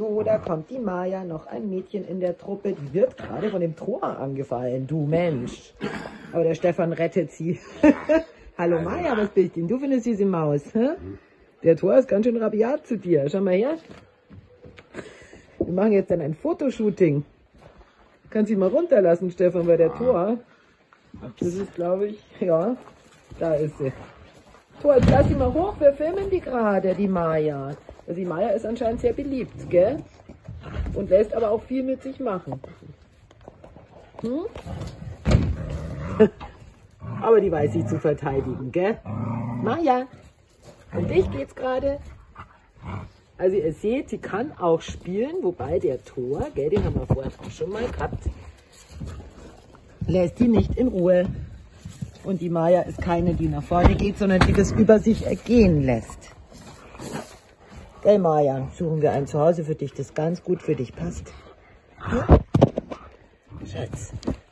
So, da kommt die Maja, noch ein Mädchen in der Truppe. Die wird gerade von dem Tor angefallen, du Mensch. Aber der Stefan rettet sie. Hallo Maja, was bist denn du für eine süße Maus? Hä? Der Tor ist ganz schön rabiat zu dir. Schau mal her. Wir machen jetzt dann ein Fotoshooting. Kannst dich mal runterlassen, Stefan, bei der Tor. Das ist, glaube ich, ja, da ist sie. Tor, jetzt lass sie mal hoch, wir filmen die gerade, die Maja. Also die Maja ist anscheinend sehr beliebt, gell? Und lässt aber auch viel mit sich machen. Hm? Aber die weiß sich zu verteidigen, gell? Maja, um dich geht's gerade. Also ihr seht, sie kann auch spielen, wobei der Tor, gell, den haben wir vorhin auch schon mal gehabt, lässt die nicht in Ruhe. Und die Maja ist keine, die nach vorne geht, sondern die das über sich ergehen lässt. Gell, Maja, suchen wir ein Zuhause für dich, das ganz gut für dich passt. Ja? Schatz.